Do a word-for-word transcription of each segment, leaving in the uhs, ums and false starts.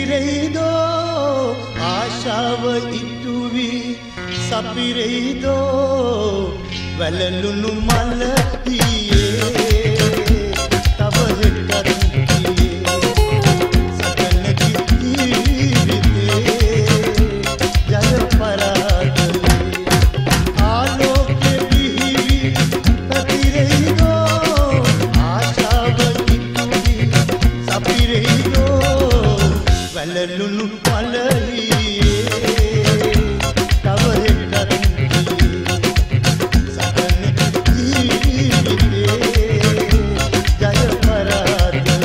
පිරෙයිදෝ ආශාව ඉටුවි සපිරෙයිදෝ වැළලුණු මල ඊයේ තව හෙටත් වැළලුණු පළලියේ තව හෙටත් සකන ජීවිතේ ජය පරාදලේ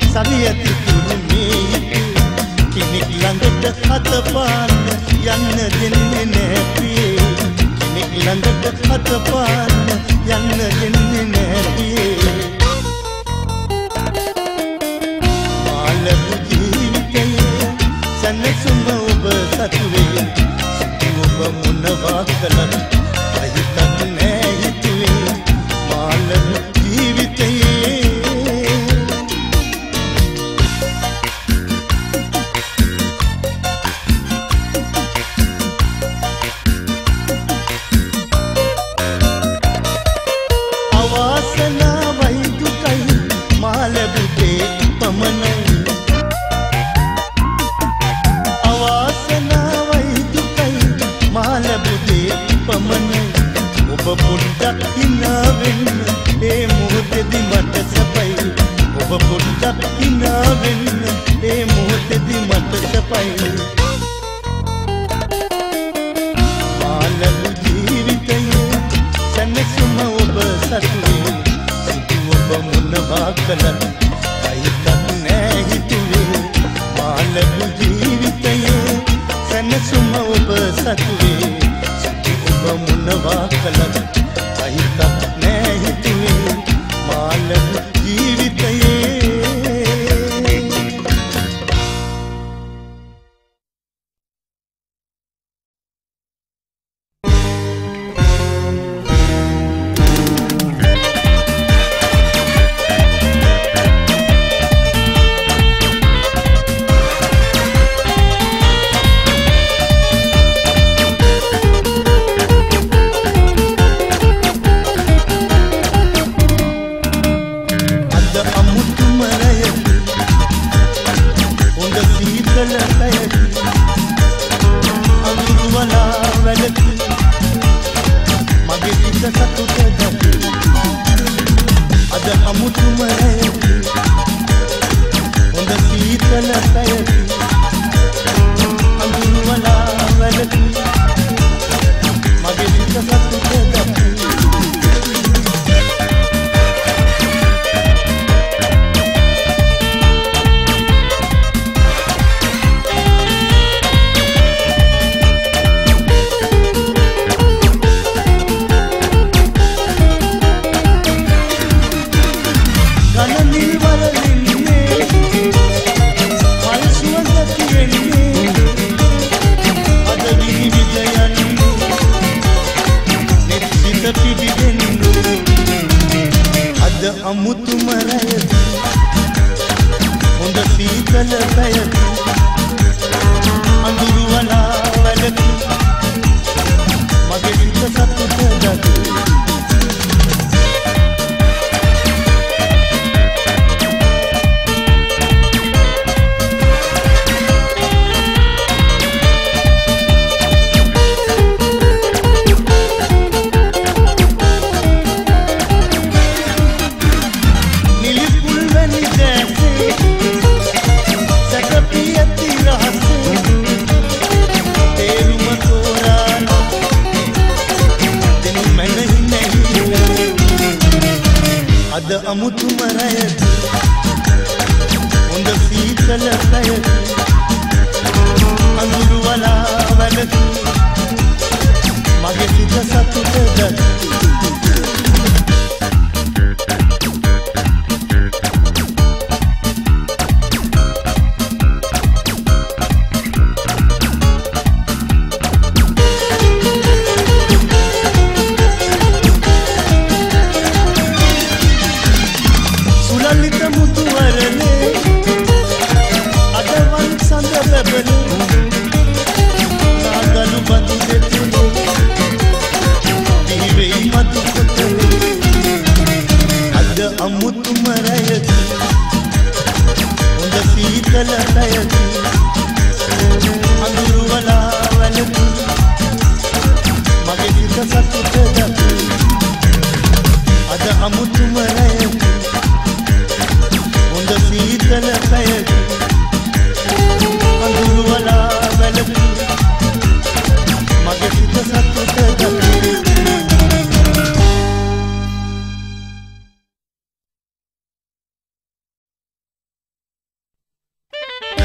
සවියති තුරුනේ කෙනෙක් ළඟට හතපාන්න යන්න දෙන්නේ නෑ ප්‍රියේ කෙනෙක් ළඟට හතපාන්න යන්න දෙන්නේ නෑ ප්‍රියේ මාළු ජීවිතයේ සැනසුම ඔබ සතුවේ ඔබ මොනවා කළත් අහිතක් නෑ හිතුවේ මාළු ජීවිතයේ ඔබ පොඩ්ඩක් හිනා වෙන්න ඒ මොහොතේදී මට සපයි ඔබ පොඩ්ඩක් හිනා වෙන්න ඒ මොහොතේදී මට සපයි මාළු ජීවිතයේ සැනසුම ඔබ සතුවේ සිටු ඔබ මොනවා කළත් අයිතක් නෑ හිතුවේ මාළු ජීවිතයේ සැනසුම ඔබ සතුවේ ඔබ මොනවා කළත් අහිතක් නෑ හිතුවේ මාළු ජීවිතයේ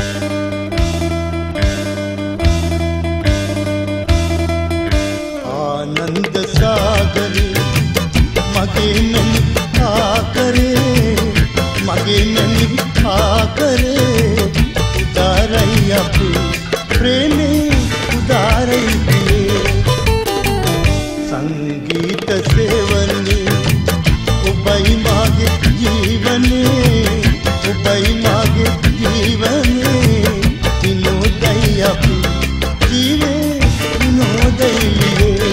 ආනන්ද සාගරේ මගේ මැනි ආකරේ මගේ මැනි ආකරේ උදාරයි අපේ ප්‍රේමේ උදාරයි පියේ සංගීත සේවනේ ඔබයි මාගේ ජීවනේ ඔබයි මාගේ ජීවනේ විනෝදයි අපේ ජීවේ විනෝදයි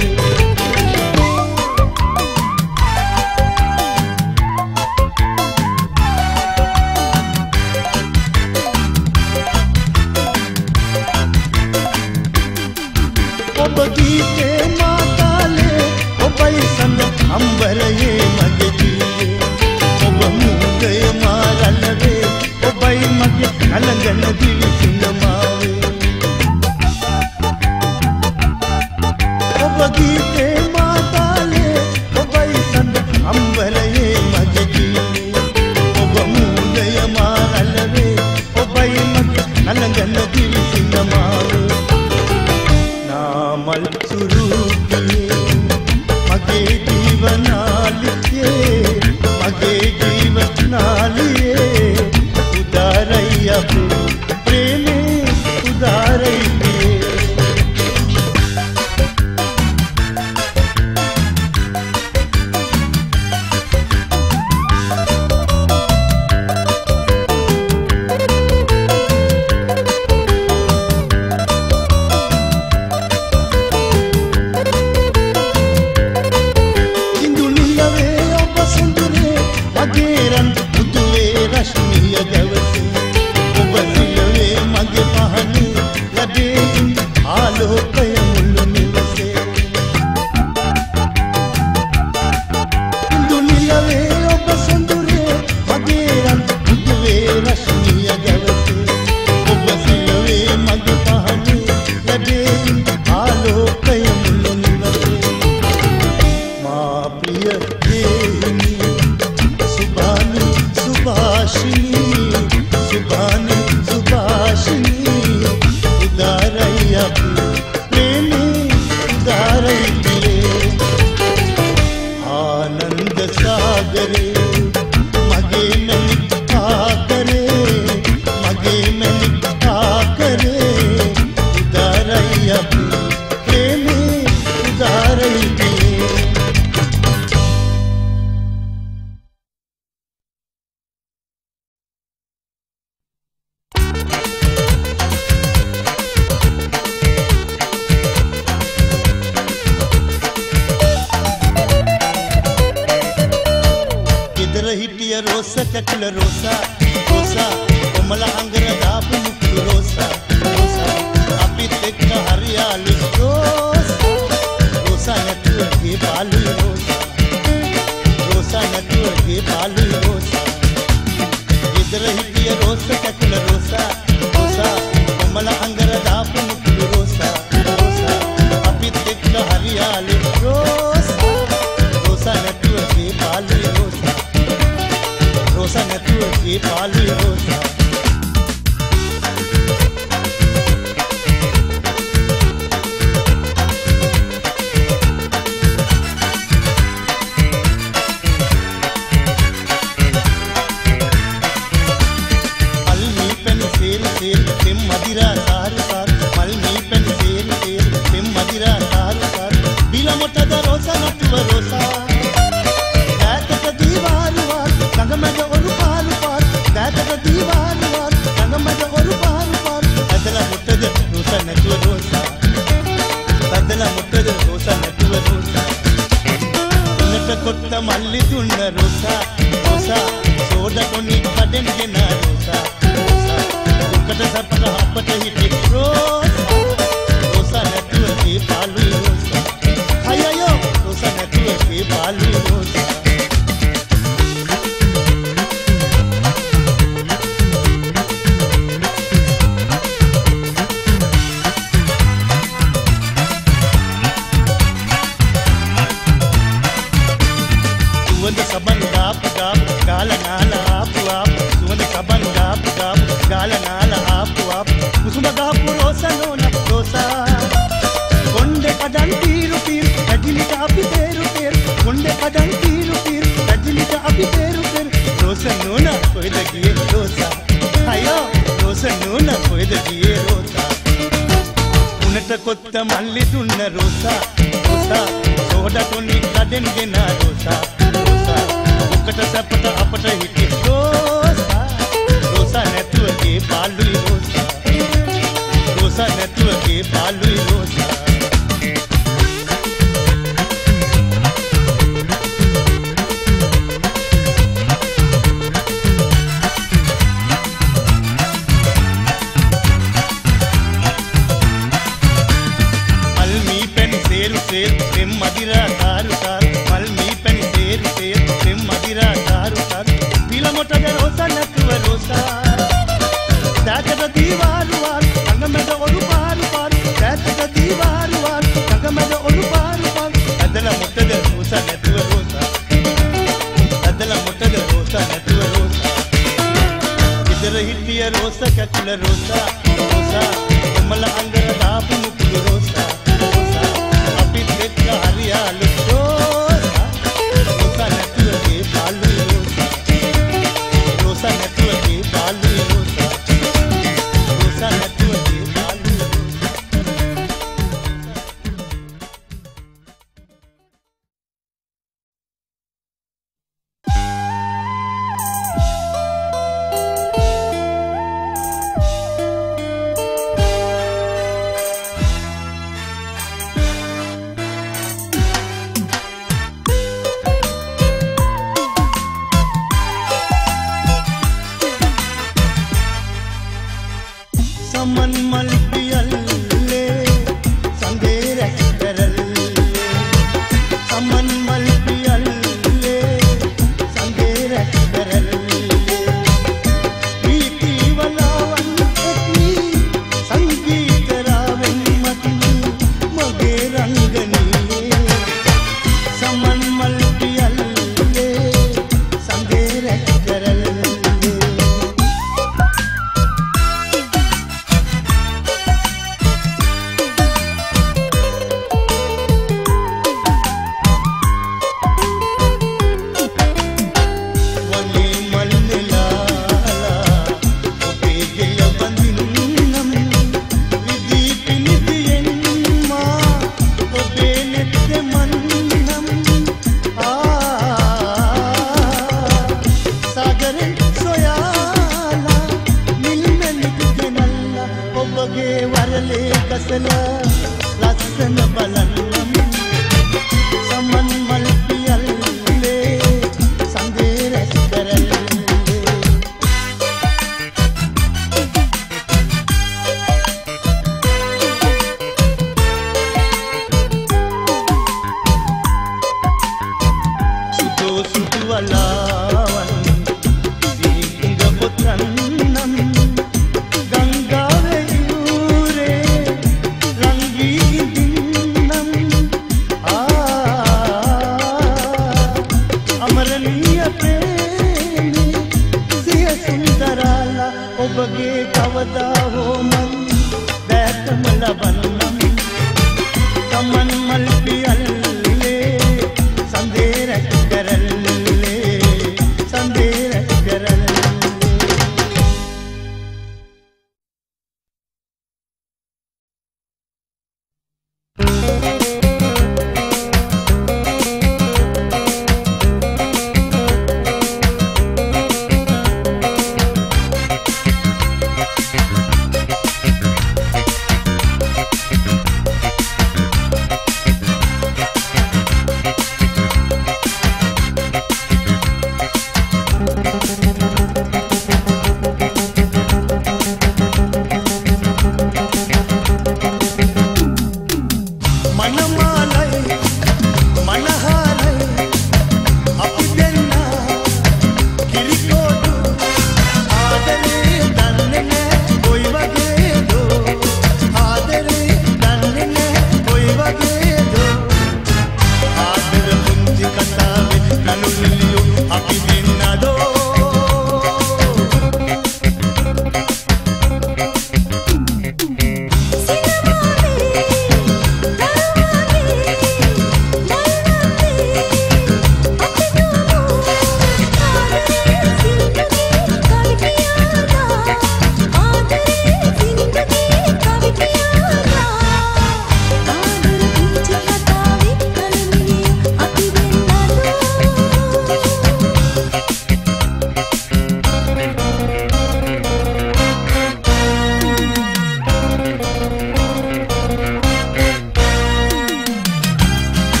ඔබ ගීතේ මාතාලේ ඔබයි සඳ අම්බරයේ මගේ ජීවේ ඔබ මුදය මාරල්ලවේ ඔබයි මගේ කලඟන දිවි සිනමාවේ ඔබ ගීතේ මාතාලේ ඔබයි සඳ අම්බරයේ මගේ ජීවේ ඔබ මුදය මාරල්ලවේ ඔබයි මගේ කලඟන දිවි සිනමාවේ नामल सुरूपिये मगे जीवनालिये मगे जीवनालिये उदारई अपे प्रेमे उदारई rosa kakula rosa rosa komala angara dapu muklu rosa rosa apit ekka hariyali rosa rosa natuwa ge balu rosa rosa natuwa ge balu rosa idara hitiya rosa kakula rosa rosa komala angara dapu muklu rosa rosa apit ekka hariyali rosa rosa natuwa ge balu rosa rosa natuwa ge balu rosa malmi pen sel sel pem madira sar sar malmi pen sel sel pem madira sar sar bila mota da rosa natuwa rosa gaata diwaru war kangamada oru palu par gaata diwaru war kangamada oru palu par adala muttada rosa natuwa rosa adala muttada rosa natuwa rosa unata kotta malli tunna rosa rosa soda koni kaden gena rosa rosa ukata sapata hapata hiti rosa rosa natuwa ge palu rosa hayayo rosa natuwa ge palu rosa Suwanda saban gap gap gala gala apu apu Suwanda ගහපු රෝසා නෝන රෝසා කොණ්ඩේ කඩන් තීරු තීරු ඇදිලිට අපි තේරු තේරු කොණ්ඩේ කඩන් තීරු තීරු ඇදිලිට අපි තේරු තේරු රෝසා නෝන කොහෙද ගියේ රෝසා අයියෝ රෝසා නෝන කොහෙද ගියේ රෝසා උනට කොත්ත මල්ලි දුන්න රෝසා රෝසා සෝඩා තොනි කඩෙන් ගෙන රෝසා රෝසා ඔකට සපට අපට හිටි රෝසා රෝසා නැතුව ගේ පාළුයි රෝසා රෝසා නැතුව ගේ පාළුයි රෝසා Tem madira taru taru malmi pen seru seru tem madira taru taru pila mota de rosa natuwa rosa dakada diwaru waru angameda oru paru paru dakada diwaru waru angameda oru paru paru adala mota de rosa natuwa rosa adala mota de rosa natuwa rosa idara hittiya rosa kakula rosa rosa komala angara daapu mukulu rosa hariyalu rosa rosa natuwa ge balu rosa rosa natuwa ge balu rosa rosa natuwa ge balu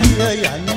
බැරිය යන්න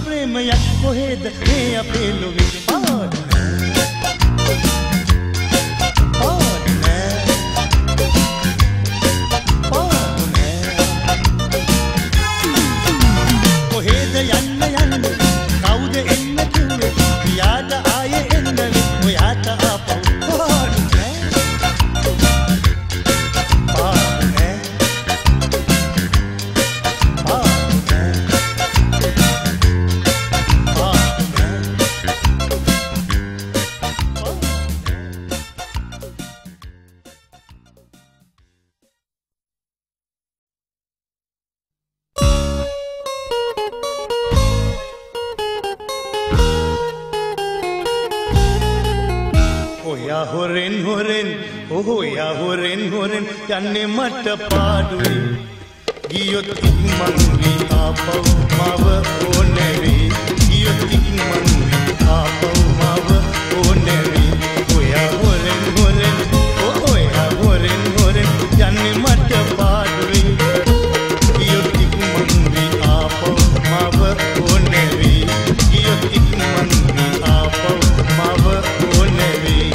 ප්‍රේමයක් කොහෙද මේ අපේ ලොවේ පාඩ හොරෙන් හොරෙන් ඔහොයා හොරෙන් හොරෙන් යන්නේ මට පාඩුවේ ගියොත් ඉක්මන් වී ආපහු මව ඕනේ වී ගියොත් ඉක්මන් වී ආපහු මව ඕනේ වී ඔයා හොරෙන් හොරෙන් ඔහොයා හොරෙන් හොරෙන් යන්නේ මට පාඩුවේ ගියොත් ඉක්මන් වී ආපහු මව ඕනේ වී ගියොත් ඉක්මන් වී ආපහු මව ඕනේ වී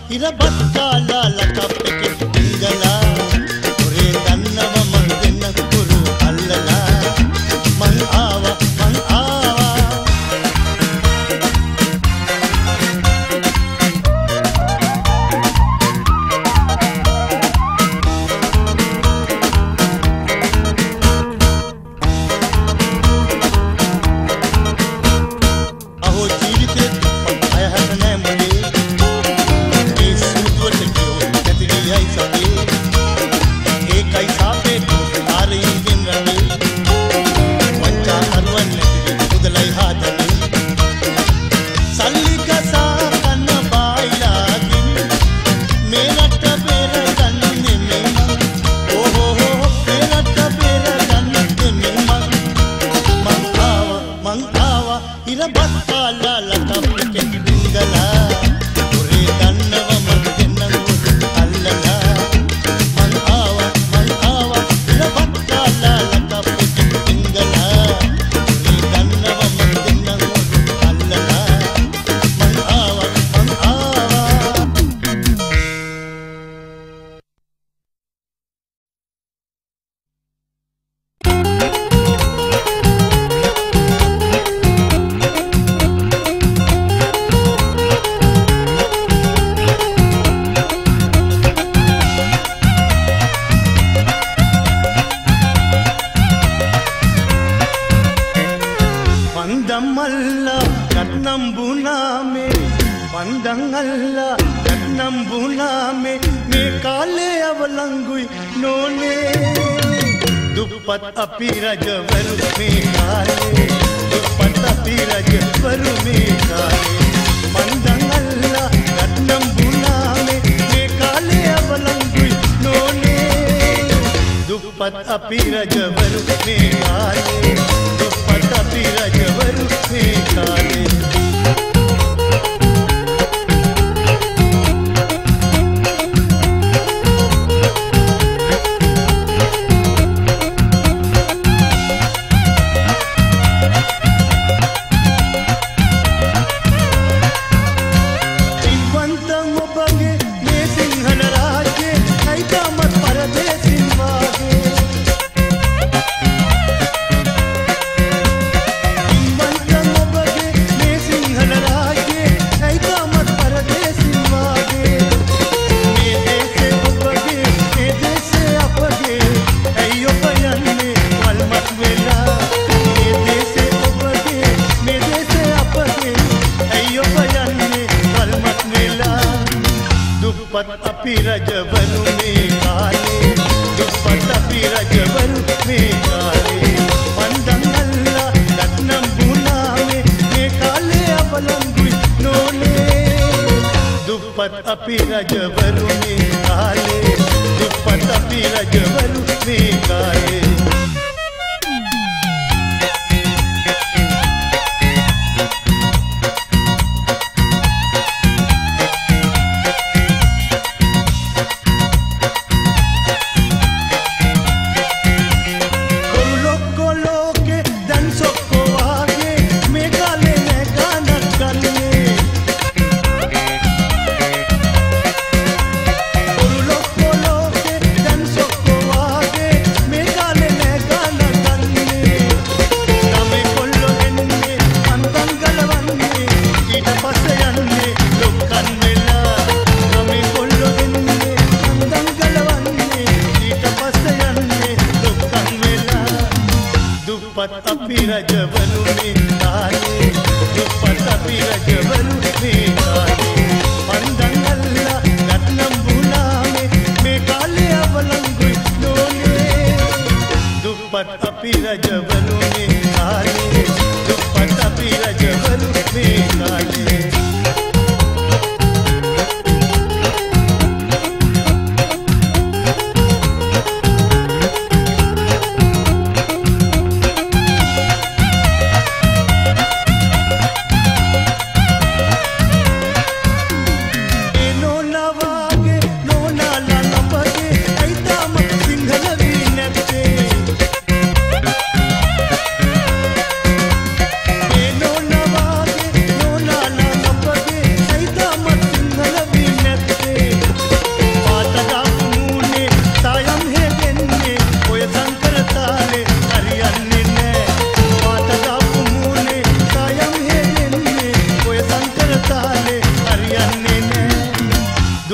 ඉරබත් කාලා ලකප් එකේ ඉංගලා ඔරේ දන්නව මං දෙන්න කුරු අල්ලලා මං ආවා මං ආවා අහෝ ජීවිතේ අයහත නෑ මුලේ මේ සුදුවට කියෝ නැති ගියයි සපේ ඒකයි සාපේ ආරින්ගෙන් රනේ වංචා කරුවන් නැති මුදලයි හදනේ සල්ලි කසා කන්න බායිලාකින් මේ රට බේර ගන්නේ මේ මං ඕහෝ හෝ මේ රට බේර ගන්නේ මේ මං මං ආවා මං ආවා ඉරබත් කාලා ලකප් එකේ ඉංගලා ඔරේ දන්නව මං දෙන්න කුරු අල්ලලා මං ආවා මං ආවා ඉරබත් කාලා ලකප් එකේ ඉංගලා ඔරේ දන්නව මං දෙන්න කුරු අල්ලලා මං ආවා මං ආවා पंदमल्ला रत्नम बुना में पंदंगल्ला रत्नम बुना में मैं काले अवलंगुई नोने दुप्पत अपी रजवरु में काले दुप्पत अपी रजवरु में काले पंदंगल्ला रत्नम बुना में मैं काले अवलंगुई नोने दुप्पत अपी रजवरु में काले दुप्पत अपी रजवरु में काले दुप्पत अपी रजवरु में काले दुप्पत अपी रजवरु में काले पंदंगल्ला रत्नम बुना में मैं काले अवलंगुई नोने दुप्पत अपी रजवरु में काले दुप्पत अपी रजवरु में काले दुप्पत अपी रजवरु में काले दुप्पत अपी रजवरु में काले पंदंगल्ला रत्नम बुना में मैं काले अवलंगुई नोने दुप्पत अपी रजवरु में काले दुप्पत अपी रजवरु में काले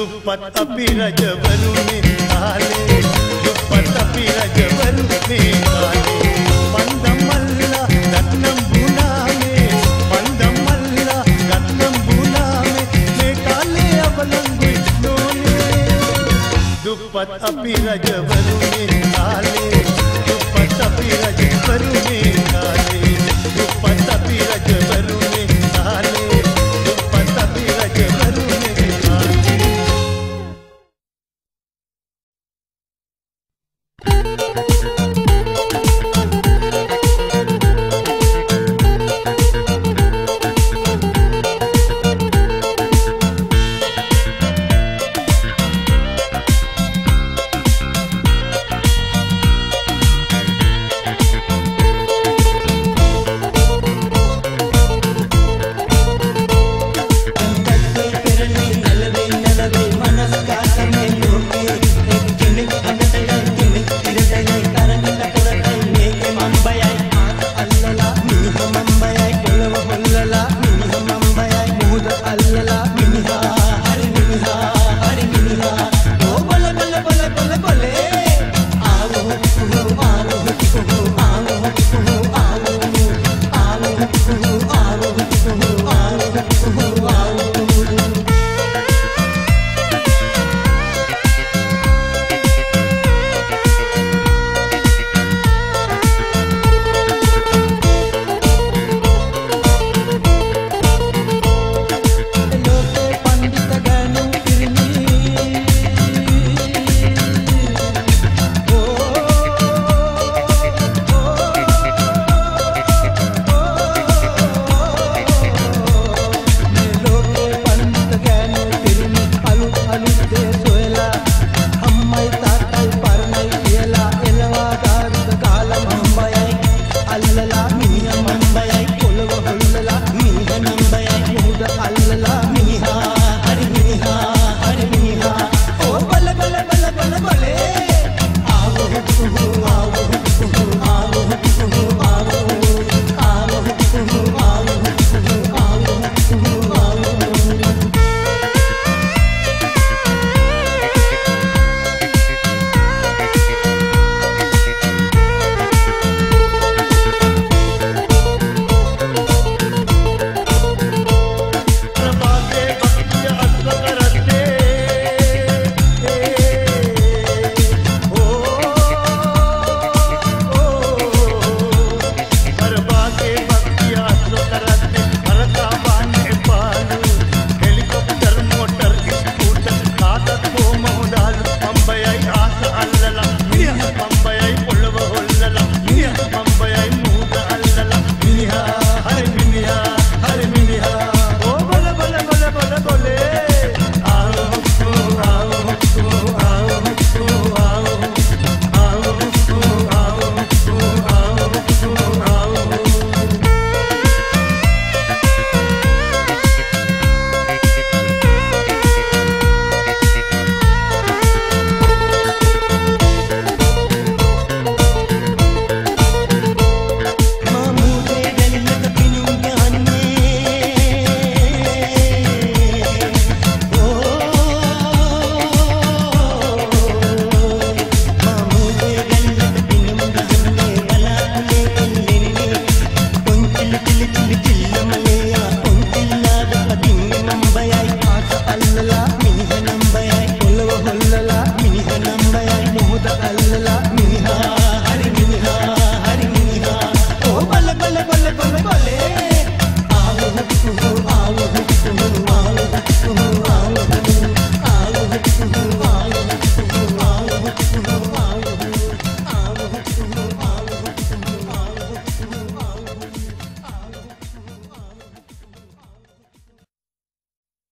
දුප්පත් අපි රජවරුනේ කාලේ දුප්පත් අපි රජවරුනේ කාලේ පන්දමල්ලා රත්නම් බුනාමේ පන්දමල්ලා රත්නම් බුනාමේ මේ කාලේ අවලංගුයි නෝනේ දුප්පත් අපි රජවරුනේ කාලේ දුප්පත් අපි රජවරුනේ කාලේ දුප්පත් අපි රජවරුනේ කාලේ දුප්පත් අපි රජවරුනේ La